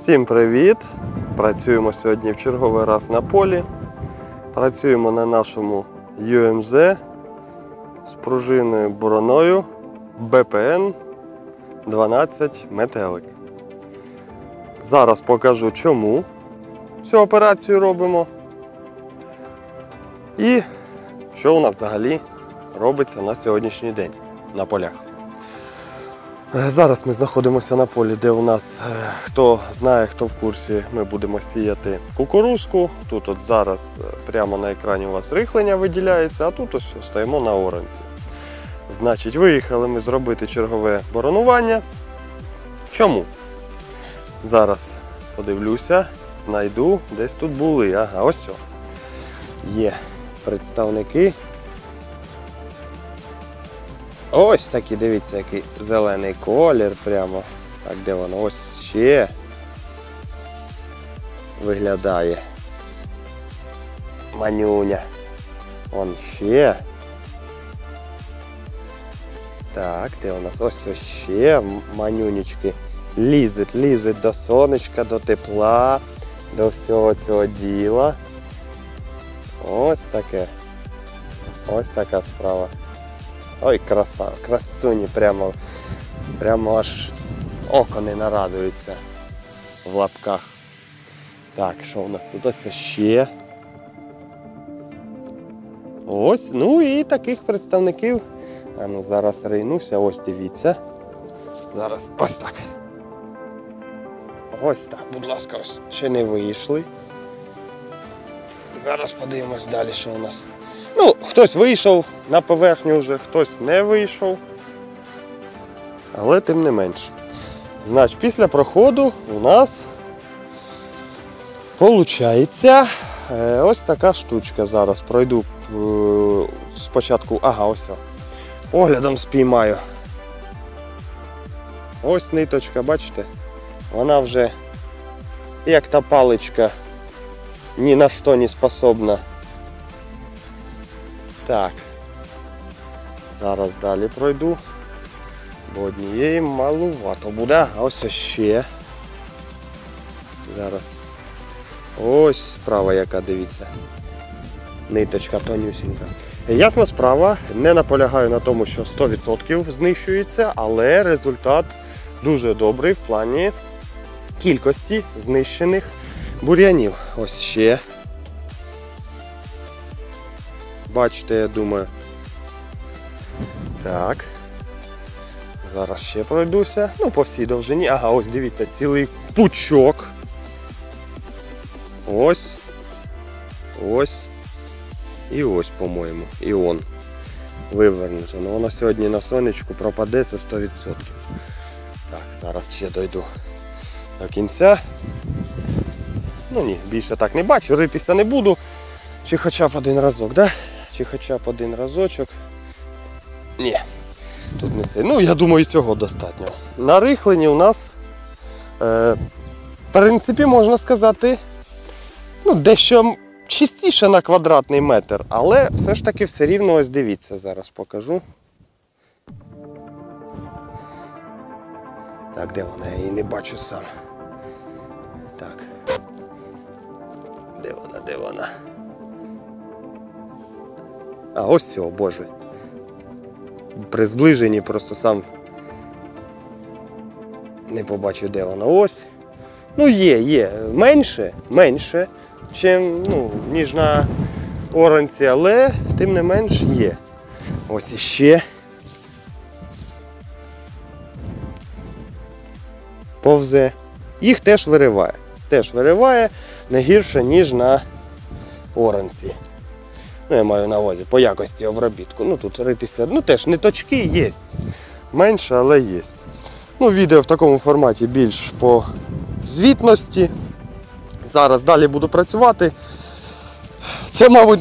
Всім привіт! Працюємо сьогодні в черговий раз на полі. Працюємо на нашому UMZ з пружиною бороною BPN 12 метелик. Зараз покажу, чому цю операцію робимо і що у нас взагалі робиться на сьогоднішній день на полях. Зараз ми знаходимося на полі, де у нас, хто знає, хто в курсі, ми будемо сіяти кукурузку. Тут от зараз прямо на екрані у вас рихлення виділяється, а тут ось стоїмо на оранці. Значить, виїхали ми зробити чергове боронування. Чому? Зараз подивлюся, знайду, десь тут були. Ага, ось все. Є представники. Ось такий, дивіться, який зелений колір прямо. Так, де воно? Ось ще виглядає. Манюня. Вон ще. Так, де у нас? Ось ще манюнечки. Лізуть до сонечка, до тепла, до всього цього діла. Ось таке. Ось така справа. Ой, краса, красуні, прямо аж око не нарадується в лапках. Так, що у нас тут ось ще? Ось, ну і таких представників. А ну зараз рейнуся, ось дивіться. Зараз ось так. Ось так, будь ласка, ось ще не вийшли. Зараз подивимось далі, що у нас. Ну, хтось вийшов на поверхню вже, хтось не вийшов. Але тим не менш. Значить, після проходу у нас виходить ось така штучка. Зараз пройду спочатку, ага, ось. Поглядом спіймаю. Ось ниточка, бачите? Вона вже, як та паличка, ні на що не способна. Так, зараз далі пройду, бо однієї малувато буде, а ось ще. Зараз. Ось справа яка, дивіться. Ниточка тонюсінька. Ясна справа, не наполягаю на тому, що 100% знищується, але результат дуже добрий в плані кількості знищених бур'янів. Ось ще. Бачите, я думаю. Так. Зараз ще пройдуся. Ну, по всій довжині. Ага, ось дивіться, цілий пучок. Ось. Ось. І ось, по-моєму. І он. Вивернуто. Ну, воно сьогодні на сонечку пропаде, це 100%. Так, зараз ще дойду до кінця. Ну ні, більше так не бачу, ритися не буду. Чи хоча б один разок, да? Чи хоча б один разочок. Ні, тут не це. Ну, я думаю, цього достатньо. На рихленні у нас, в принципі, можна сказати, ну, дещо чистіше на квадратний метр, але все ж таки все рівно, ось дивіться, зараз покажу. Так, де вона? Я її не бачу сам. Так. Де вона? А, ось цього, боже. При зближенні просто сам не побачу, де воно. Ось. Ну, є. Менше, чим, ну, ніж на оранці, але тим не менш є. Ось іще. Повзе. Їх теж вириває не гірше, ніж на оранці. Ну, я маю на увазі по якості обробітку. Ну, тут ритися, ну, теж ниточки є. Менше, але є. Ну, відео в такому форматі більш по звітності. Зараз далі буду працювати. Це, мабуть,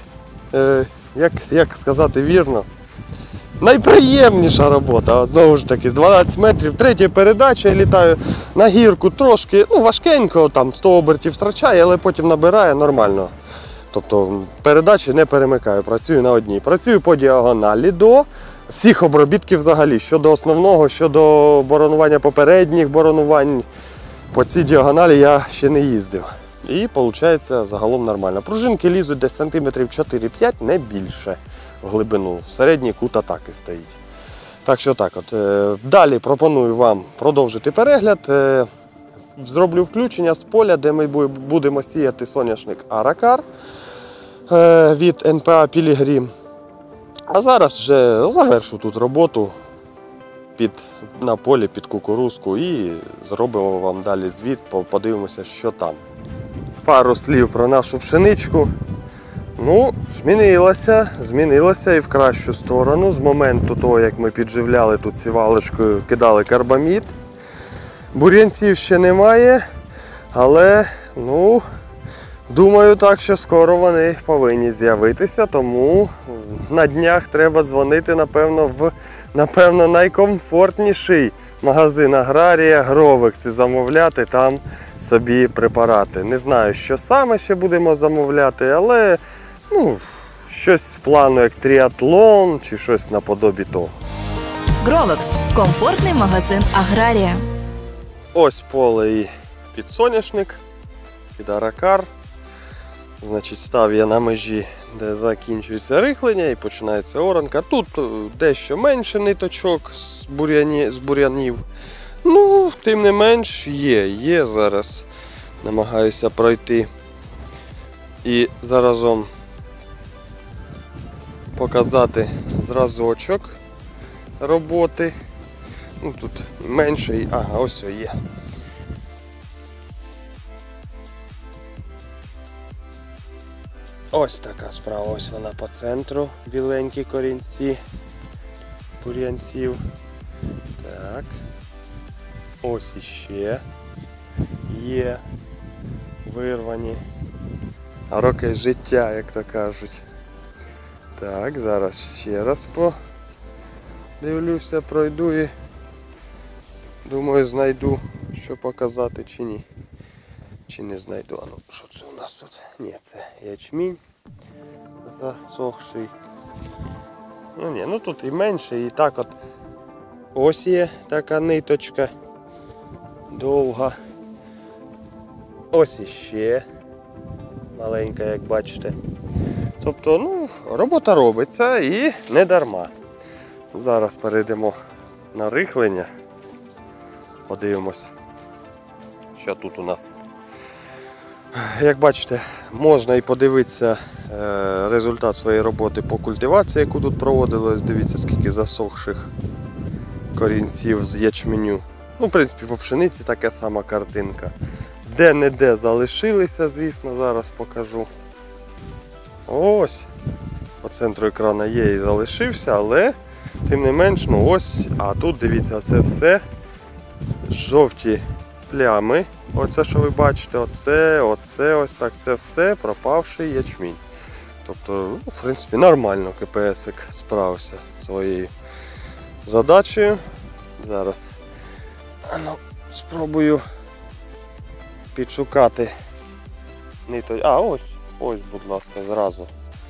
як сказати вірно, найприємніша робота. Знову ж таки, 12 метрів, третя передача, я літаю на гірку трошки, ну, важкенько, там 100 обертів втрачає, але потім набирає нормально. Тобто передачі не перемикаю, працюю на одній. Працюю по діагоналі до всіх обробітків взагалі. Щодо основного, щодо боронування попередніх боронувань. по цій діагоналі я ще не їздив. І виходить загалом нормально. Пружинки лізуть десь сантиметрів 4-5, не більше в глибину. Середній кут атаки стоїть. Так що так от. Далі пропоную вам продовжити перегляд. Зроблю включення з поля, де ми будемо сіяти соняшник Аракар від НПА Пілігрім. А зараз вже завершу тут роботу на полі під кукурузку і зробимо вам далі звіт, подивимося, що там. Пару слів про нашу пшеничку. Ну, змінилося і в кращу сторону. З моменту того, як ми підживляли тут сівалочкою, кидали карбамід. Бур'янців ще немає, але, ну, думаю так, що скоро вони повинні з'явитися, тому на днях треба дзвонити, напевно, найкомфортніший магазин Аграрія Гровекс і замовляти там собі препарати. Не знаю, що саме ще будемо замовляти, але ну, щось з плану, як тріатлон чи щось наподобі того. Гровекс – комфортний магазин Аграрія. Ось поле і підсоняшник під Аракар. Значить, став я на межі, де закінчується рихлення і починається оранка. Тут дещо менше ниточок з бур'янів. Ну, тим не менш є. Зараз намагаюся пройти і заразом показати зразочок роботи. Ну, тут менше, ага, ось є. Ось така справа, ось вона по центру, біленькі корінці бур'янців. Так. Ось іще є вирвані роки життя, як то кажуть. Так, зараз ще раз подивлюся, пройду і думаю, знайду, що показати чи ні. Чи не знайду. А ну, що це у нас тут? Ні, це ячмінь засохший. Ну тут і менше, і так от. Ось є така ниточка довга. Ось іще маленька, як бачите. Тобто, ну, робота робиться і не дарма. Зараз перейдемо на рихлення. Подивимось, що тут у нас. Як бачите, можна і подивитися результат своєї роботи по культивації, яку тут проводилось. Дивіться, скільки засохших корінців з ячменю. Ну, в принципі, по пшениці така сама картинка. Де-не-де залишилися, звісно, зараз покажу. Ось, по центру екрану є і залишився, але тим не менш, ну ось, а тут, дивіться, це все жовті плями. Оце, що ви бачите, оце ось так, це все пропавший ячмінь. Тобто, ну, в принципі, нормально КПСик справився своєю задачею. Зараз спробую підшукати ниточку. А, ось, будь ласка, зразу.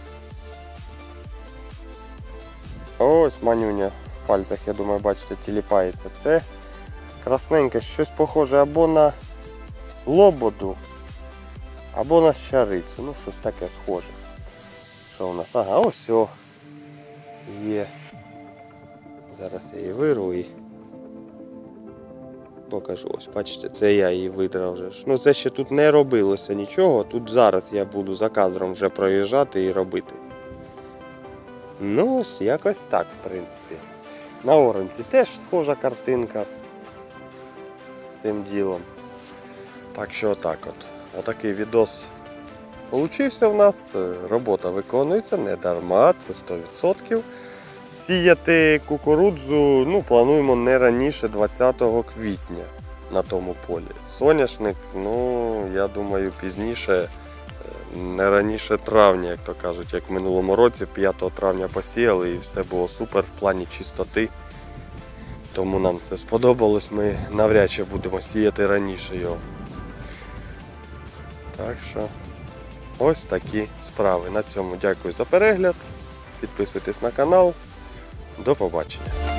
Ось манюня в пальцях, я думаю, бачите, тіліпається. Це красненьке, щось похоже або на лободу, або на щарицю. Ну, щось таке схоже. Що у нас? Ага, ось є. Зараз я її вирву і покажу. Ось, бачите, це я її видрав вже. Ну, це ще тут не робилося нічого. Тут зараз я буду за кадром вже проїжджати і робити. Ну, ось якось так, в принципі. На оранці теж схожа картинка з цим ділом. Так що отак от. Отакий відос получився в нас. Робота виконується не дарма, це 100%. Сіяти кукурудзу, ну, плануємо не раніше 20 квітня на тому полі. Соняшник, ну, я думаю, пізніше, не раніше травня, як то кажуть, як в минулому році, 5 травня посіяли і все було супер в плані чистоти. Тому нам це сподобалось, ми навряд чи будемо сіяти раніше його. Так що, ось такі справи. На цьому дякую за перегляд. Підписуйтесь на канал. До побачення.